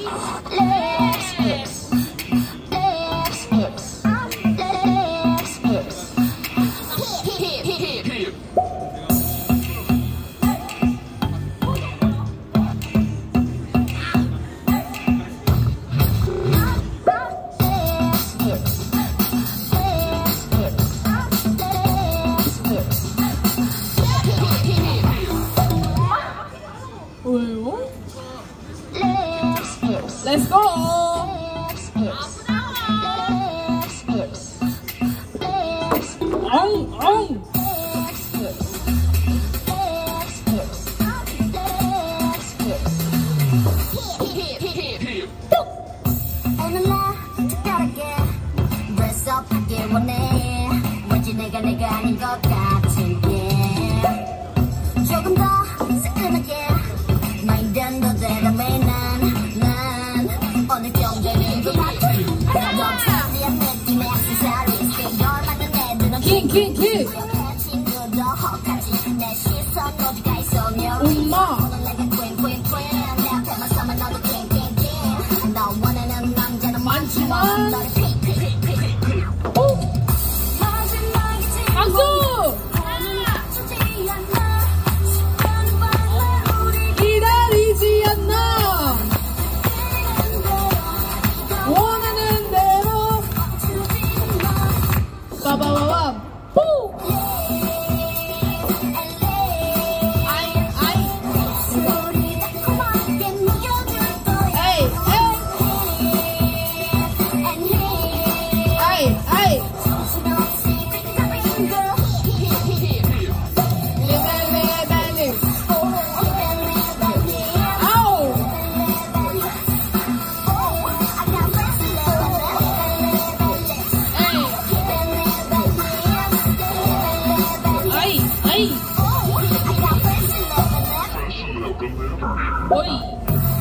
Let's go! 오늘 나 특별하게 드레스업 하길 원해. 왠지 내가 아닌 것 같은 게 조금 더 새끈하게 마인드는 너 대담해. 난 어느 정도는 것 같아. 너 차리한 느낌의 액세서리즈 열받은 애들은 킹 친구도 허까지 내 시선 어디가 있어 엄마 오늘 내가 내 앞에만 서면 너도 킹 너 원하는 남자는 많지만 너를 박수! 기다리지 않나 원하는 대로 빠바바밤 뽀! 어이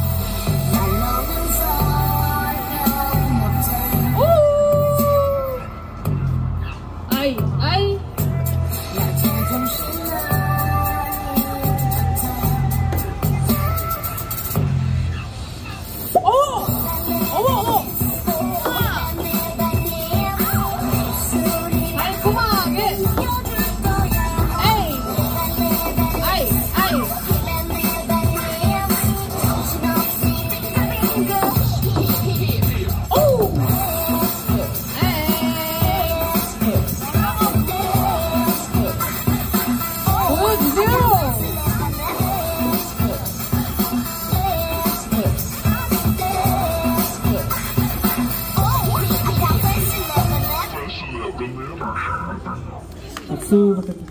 아이 어머 달콤하게 박수 부탁드립니다.